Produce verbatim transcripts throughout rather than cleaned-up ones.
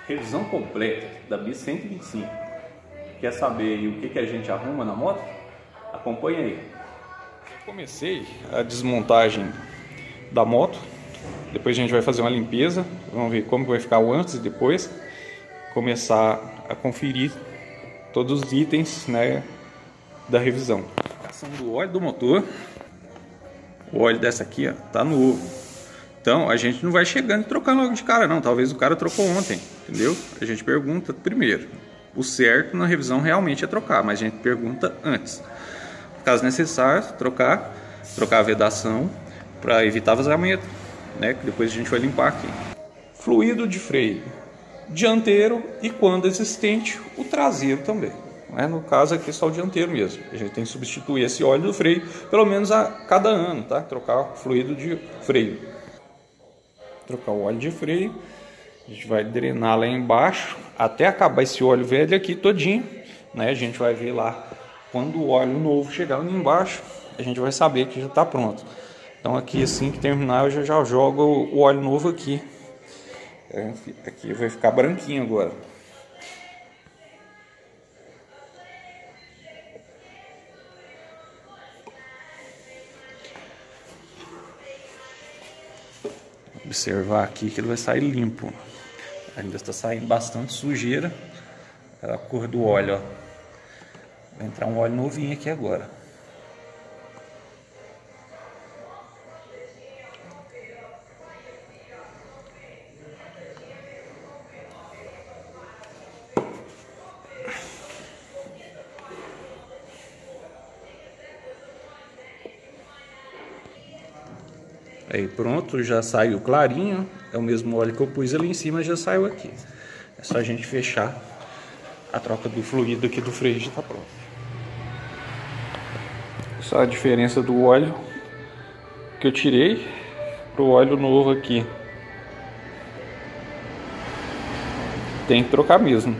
Revisão completa da B cento e vinte e cinco. Quer saber o que, que a gente arruma na moto? Acompanha aí. Comecei a desmontagem da moto. Depois a gente vai fazer uma limpeza. Vamos ver como vai ficar o antes e depois. Começar a conferir todos os itens, né, da revisão. Aplicação do óleo do motor. O óleo dessa aqui, ó, tá novo. Então a gente não vai chegando e trocando logo de cara não. Talvez o cara trocou ontem, entendeu? A gente pergunta primeiro. O certo na revisão realmente é trocar, mas a gente pergunta antes. Caso necessário, trocar, trocar a vedação para evitar vazamento, né? Que depois a gente vai limpar aqui. Fluido de freio dianteiro e, quando existente, o traseiro também. Né? No caso aqui só o dianteiro mesmo. A gente tem que substituir esse óleo do freio pelo menos a cada ano, tá? Trocar o fluido de freio. Trocar o óleo de freio. A gente vai drenar lá embaixo até acabar esse óleo velho aqui todinho, né? A gente vai ver lá quando o óleo novo chegar ali embaixo, a gente vai saber que já está pronto. Então aqui, assim que terminar, eu já, já jogo o óleo novo aqui. Aqui vai ficar branquinho agora. Observar aqui que ele vai sair limpo. Ainda está saindo bastante sujeira. A cor do óleo, ó. Vai entrar um óleo novinho aqui agora. Aí pronto, já saiu clarinho. É o mesmo óleo que eu pus ali em cima, já saiu aqui. É só a gente fechar a troca do fluido aqui do freio, já está pronto. Só a diferença do óleo que eu tirei para o óleo novo aqui. Tem que trocar mesmo.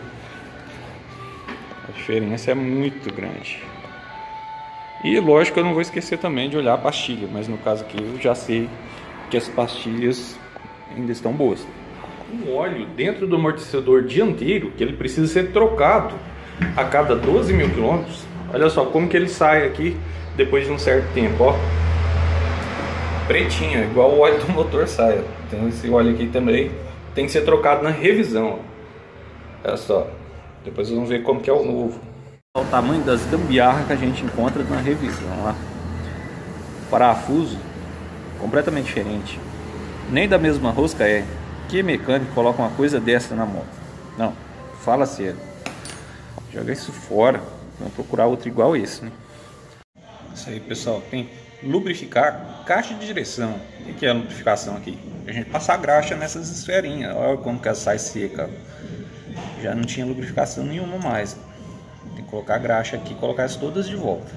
A diferença é muito grande. E lógico que eu não vou esquecer também de olhar a pastilha, mas no caso aqui eu já sei que as pastilhas ainda estão boas. O óleo dentro do amortecedor dianteiro, que ele precisa ser trocado a cada doze mil quilômetros. Olha só como que ele sai aqui depois de um certo tempo, ó. Pretinho, igual o óleo do motor sai. Então esse óleo aqui também tem que ser trocado na revisão. Olha só, depois vocês vão ver como que é o novo. O tamanho das gambiarras que a gente encontra na revisão, ó. Parafuso completamente diferente. Nem da mesma rosca é. Que mecânico coloca uma coisa dessa na moto? Não, fala sério. Joga isso fora. Vamos procurar outro igual esse, né? Isso aí, pessoal. Tem lubrificar caixa de direção. O que é a lubrificação aqui? A gente passa a graxa nessas esferinhas. Olha como que ela sai seca. Já não tinha lubrificação nenhuma mais. Tem que colocar a graxa aqui e colocar as todas de volta.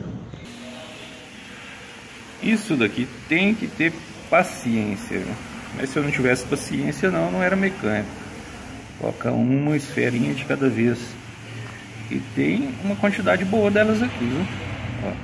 Isso daqui tem que ter paciência, viu? Mas se eu não tivesse paciência não, não era mecânico. Colocar uma esferinha de cada vez. E tem uma quantidade boa delas aqui, viu? Ó.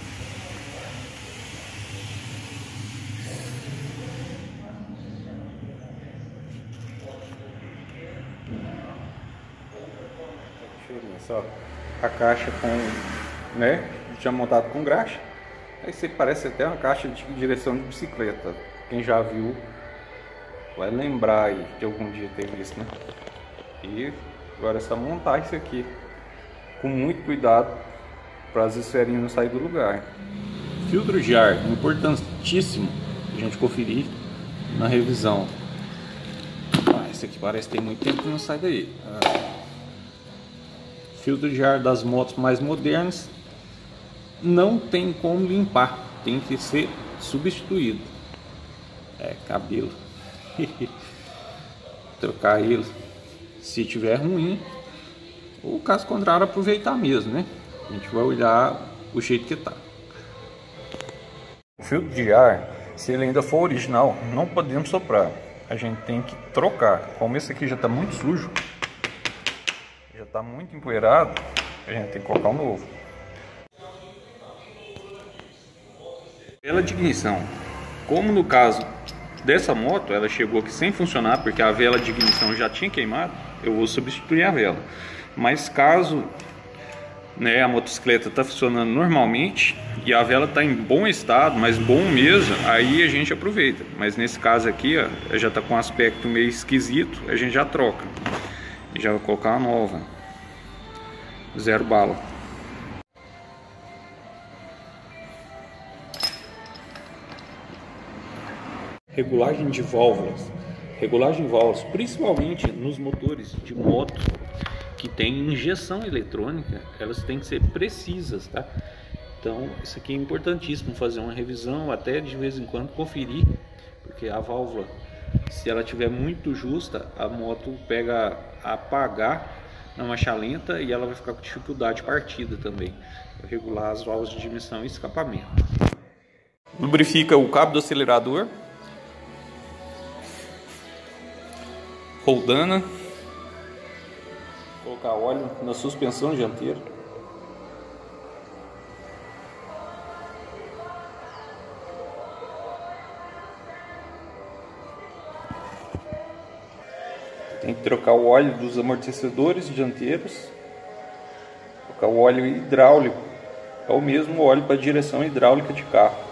Só a caixa com, né, já montado com graxa. Aí você parece até uma caixa de direção de bicicleta. Quem já viu vai lembrar aí de algum dia ter visto, né? E agora é só montar isso aqui com muito cuidado para as esferinhas não saírem do lugar. Filtro de ar, importantíssimo a gente conferir na revisão. Ah, esse aqui parece que tem muito tempo que não sai daí. Ah. Filtro de ar das motos mais modernas não tem como limpar, tem que ser substituído. É, cabelo. Trocar ele se tiver ruim, ou caso contrário aproveitar mesmo, né? A gente vai olhar o jeito que tá. O filtro de ar, se ele ainda for original, não podemos soprar. A gente tem que trocar. Como esse aqui já está muito sujo, já está muito empoeirado, a gente tem que colocar um novo. Vela de ignição. Como no caso dessa moto, ela chegou aqui sem funcionar porque a vela de ignição já tinha queimado, eu vou substituir a vela. Mas caso, né, a motocicleta está funcionando normalmente e a vela está em bom estado, mas bom mesmo, aí a gente aproveita. Mas nesse caso aqui, ó, já está com um aspecto meio esquisito, a gente já troca. Já vou colocar uma nova, zero bala. Regulagem de válvulas. Regulagem de válvulas, principalmente nos motores de moto que tem injeção eletrônica, elas têm que ser precisas, tá? Então isso aqui é importantíssimo, fazer uma revisão, até de vez em quando conferir, porque a válvula, se ela estiver muito justa, a moto pega a apagar na marcha lenta e ela vai ficar com dificuldade de partida também. Vou regular as válvulas de admissão e escapamento. Lubrifica o cabo do acelerador, roldana, colocar óleo na suspensão dianteira, tem que trocar o óleo dos amortecedores dianteiros, trocar o óleo hidráulico, é o mesmo óleo para direção hidráulica de carro.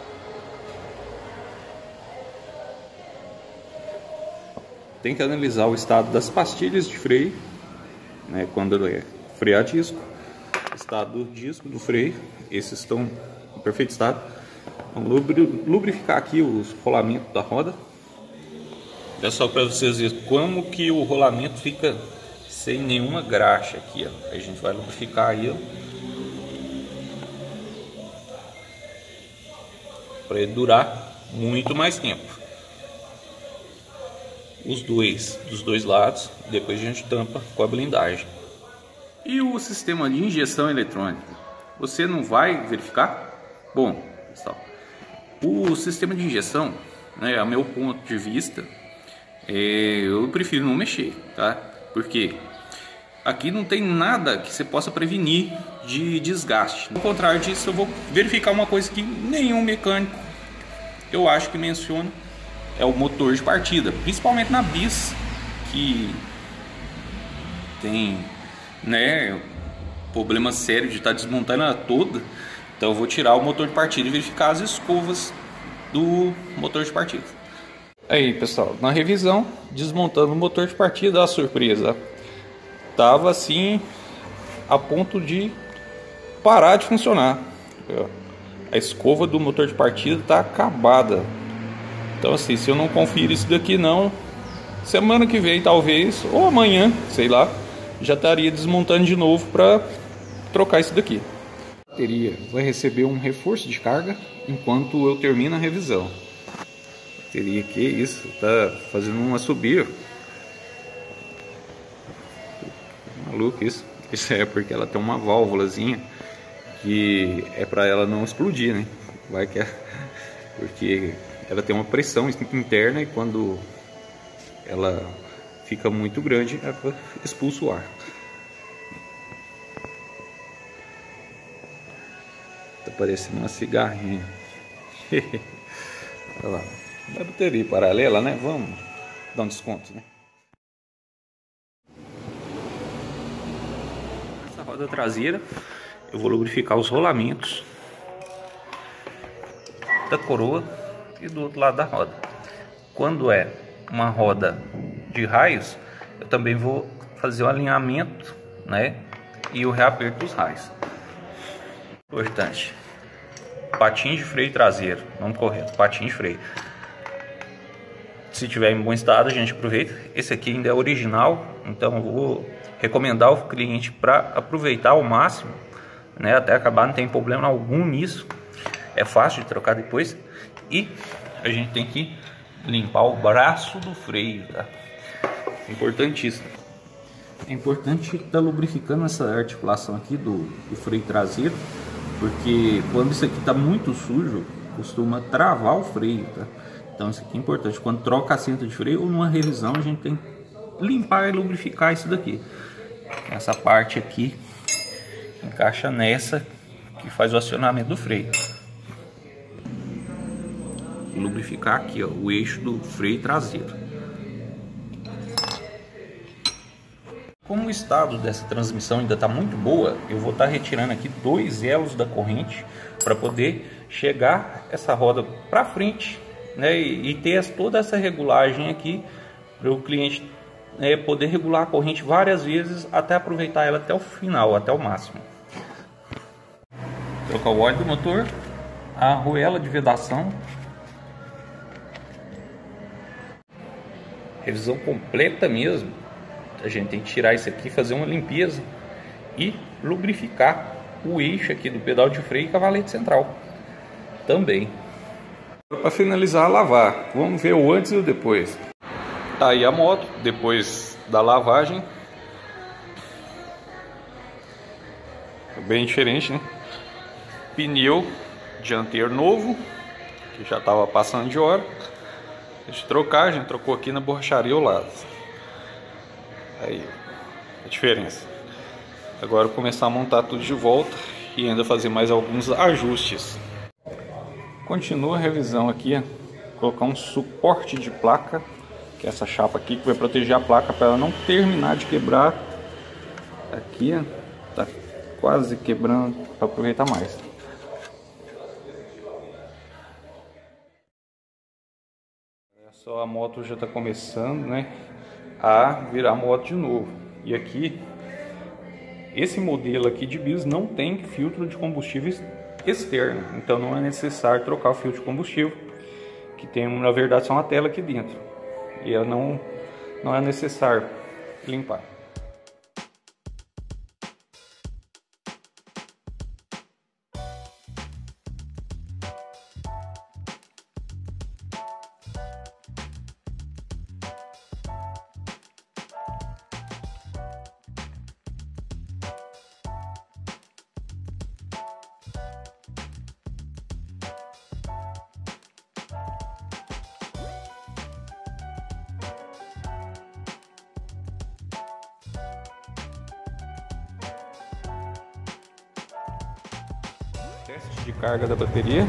Tem que analisar o estado das pastilhas de freio, né, quando é freio a disco, estado do disco, do freio, esses estão em perfeito estado. Vamos lubrificar aqui os rolamentos da roda. É só para vocês verem como que o rolamento fica sem nenhuma graxa aqui, ó. A gente vai lubrificar ele para ele durar muito mais tempo. Os dois, dos dois lados, depois a gente tampa com a blindagem. E o sistema de injeção eletrônica, você não vai verificar? Bom, pessoal, o sistema de injeção, né, a meu ponto de vista, é, eu prefiro não mexer, tá? Porque aqui não tem nada que você possa prevenir de desgaste. Ao contrário disso, eu vou verificar uma coisa que nenhum mecânico, eu acho que menciona, é o motor de partida, principalmente na bis, que tem, né, problema sério de estar desmontando ela toda. Então eu vou tirar o motor de partida e verificar as escovas do motor de partida. Aí, pessoal, na revisão, desmontando o motor de partida, a surpresa tava assim a ponto de parar de funcionar. A escova do motor de partida tá acabada. Então assim, se eu não conferir isso daqui não, semana que vem talvez, ou amanhã, sei lá, já estaria desmontando de novo para trocar isso daqui. A bateria vai receber um reforço de carga enquanto eu termino a revisão. A bateria que isso, tá fazendo uma subir. Maluco isso. Isso é porque ela tem uma válvulazinha que é para ela não explodir, né? Vai que é porque ela tem uma pressão interna e quando ela fica muito grande, ela expulsa o ar. Tá parecendo uma cigarrinha. Olha lá. A bateria paralela, né? Vamos dar um desconto, né? Essa roda traseira, eu vou lubrificar os rolamentos da coroa e do outro lado da roda. Quando é uma roda de raios, eu também vou fazer o alinhamento, né, e o reaperto dos raios. Importante, patinho de freio traseiro, vamos correto, patinho de freio. Se tiver em bom estado, a gente aproveita. Esse aqui ainda é original, então eu vou recomendar ao cliente para aproveitar ao máximo, né, até acabar, não tem problema algum nisso. É fácil de trocar depois. E a gente tem que limpar o braço do freio, tá? Importantíssimo. É importante estar lubrificando essa articulação aqui do, do freio traseiro, porque quando isso aqui está muito sujo, costuma travar o freio, tá? Então isso aqui é importante. Quando troca a cinta de freio ou numa revisão, a gente tem que limpar e lubrificar isso daqui. Essa parte aqui encaixa nessa que faz o acionamento do freio. Lubrificar aqui, ó, o eixo do freio traseiro. Como o estado dessa transmissão ainda está muito boa, eu vou estar tá retirando aqui dois elos da corrente para poder chegar essa roda para frente, né, e, e ter toda essa regulagem aqui para o cliente, né, poder regular a corrente várias vezes até aproveitar ela até o final, até o máximo. Trocar o óleo do motor, a arruela de vedação, revisão completa mesmo. A gente tem que tirar isso aqui, fazer uma limpeza e lubrificar o eixo aqui do pedal de freio e cavalete central também. Para finalizar, lavar. Vamos ver o antes e o depois. Tá aí a moto depois da lavagem. Bem diferente, né? Pneu dianteiro novo, que já estava passando de hora. Deixa eu trocar, a gente trocou aqui na borracharia ao lado. Aí, a diferença. Agora começar a montar tudo de volta e ainda fazer mais alguns ajustes. Continua a revisão aqui, ó. Colocar um suporte de placa, que é essa chapa aqui, que vai proteger a placa para ela não terminar de quebrar. Aqui, ó, tá quase quebrando para aproveitar mais. Só a moto já está começando, né, a virar moto de novo. E aqui, esse modelo aqui de bis não tem filtro de combustível externo, então não é necessário trocar o filtro de combustível, que tem na verdade só uma tela aqui dentro, e não, não é necessário limpar. Teste de carga da bateria.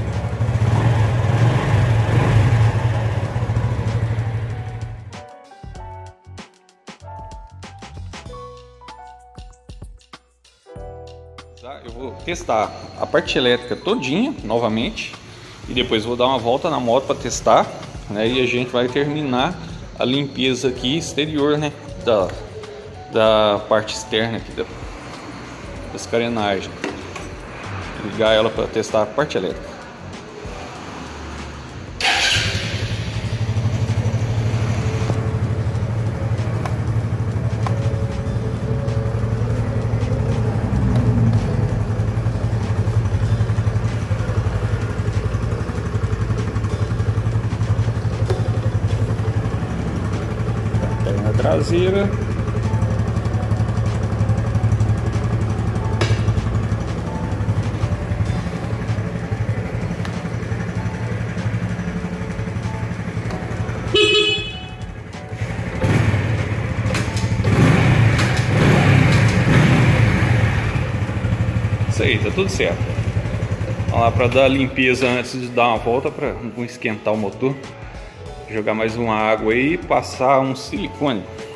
Eu vou testar a parte elétrica todinha novamente e depois vou dar uma volta na moto para testar, né? E a gente vai terminar a limpeza aqui exterior, né? Da, da parte externa aqui da, das carenagens. Ligar ela para testar a parte elétrica. Lanterna traseira. Isso aí, tá tudo certo. Vamos lá para dar a limpeza antes de dar uma volta para não esquentar o motor. Jogar mais uma água aí e passar um silicone.